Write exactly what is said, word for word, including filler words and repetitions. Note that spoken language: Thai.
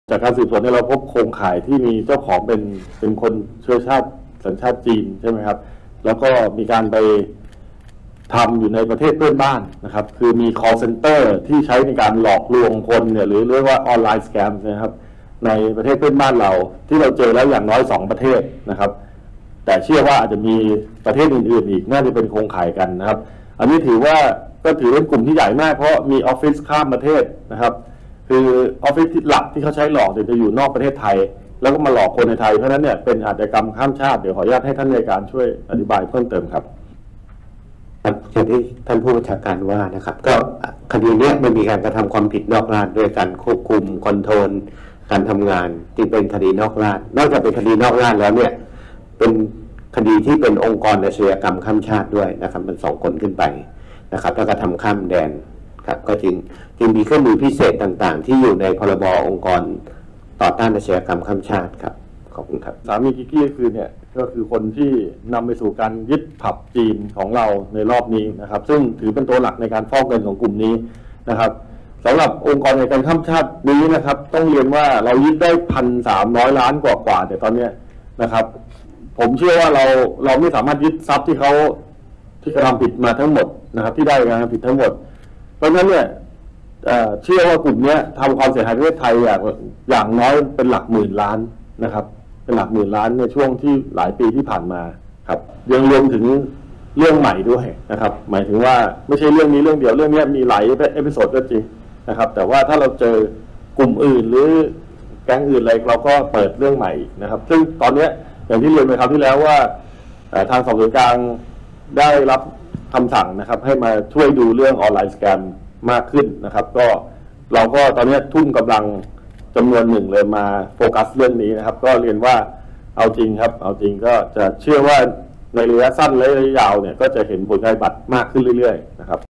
จากการสืบสวนเนี่ยเราพบโครงข่ายที่มีเจ้าของเป็นเป็นคนเชื้อชาติสัญชาติจีนใช่ไหมครับแล้วก็มีการไปทำอยู่ในประเทศเพื่อนบ้านนะครับคือมี call center ที่ใช้ในการหลอกลวงคนเนี่ยหรือเรียกว่าออนไลน์สแกมนะครับในประเทศเพื่อนบ้านเราที่เราเจอแล้วอย่างน้อยสองประเทศนะครับแต่เชื่อว่าอาจจะมีประเทศอื่นๆอีกน่าจะเป็นโครงข่ายกันนะครับอันนี้ถือว่าก็ถือเป็นกลุ่มที่ใหญ่มากเพราะมีออฟฟิศข้ามประเทศนะครับคือออฟฟิศหลักที่เขาใช้หลอกจะอยู่นอกประเทศไทยแล้วก็มาหลอกคนในไทยเพราะนั้นเนี่ยเป็นอาชญากรรมข้ามชาติเดี๋ยวขออนุญาตให้ท่านในการช่วยอธิบายเพิ่มเติมครับอย่างที่ท่านผู้บัญชาการว่านะครับก็คดีนี้มันมีการกระทำความผิดนอกราชด้วยการควบคุมคอนโทรลการทำงานที่เป็นคดีนอกราชนอกจากเป็นคดีนอกราชแล้วเนี่ยเป็นคดีที่เป็นองค์กรอาชญากรรมข้ามชาติด้วยนะครับเป็นสองคนขึ้นไปนะครับแล้วก็ทำข้ามแดนครับก็จึงจึงมีเครื่องมือพิเศษต่างๆที่อยู่ในพรบองค์กรต่อต้านอาชญากรรมข้ามชาติครับขอบคุณครับสามีกิกกี้ก็คือเนี่ยก็คือคนที่นำไปสู่การยึดผับจีนของเราในรอบนี้นะครับซึ่งถือเป็นตัวหลักในการฟอกเงินของกลุ่มนี้นะครับสำหรับองค์กรในการข้ามชาตินี้นะครับต้องเรียนว่าเรายึดได้พันสามร้อยล้านกว่าๆแต่ตอนนี้นะครับผมเชื่อว่าเราเราไม่สามารถยึดทรัพย์ที่เขาที่กระทำผิดมาทั้งหมดนะครับที่ได้การทำผิดทั้งหมดเพราะฉะนั้นเนี่ยเชื่อว่ากลุ่มนี้ทำความเสียหายประเทศไทยอย่างอย่างน้อยเป็นหลักหมื่นล้านนะครับเป็นหลักหมื่นล้านในช่วงที่หลายปีที่ผ่านมาครับยังรวมถึงเรื่องใหม่ด้วยนะครับหมายถึงว่าไม่ใช่เรื่องนี้เรื่องเดียวเรื่องนี้มีหลายเอพิโซดก็จริงนะครับแต่ว่าถ้าเราเจอกลุ่มอื่นหรือแก๊งอื่นอะไรเราก็เปิดเรื่องใหม่นะครับซึ่งตอนนี้อย่างที่เรียนไปคราวที่แล้วว่าทางสอบสวนกลางได้รับคำสั่งนะครับให้มาช่วยดูเรื่องออนไลน์สแกมมากขึ้นนะครับก็เราก็ตอนนี้ทุ่มกำลังจำนวนหนึ่งเลยมาโฟกัสเรื่องนี้นะครับก็เรียนว่าเอาจริงครับเอาจริงก็จะเชื่อว่าในระยะสั้นและระยะยาวเนี่ยก็จะเห็นผลการปฏิบัติมากขึ้นเรื่อยๆนะครับ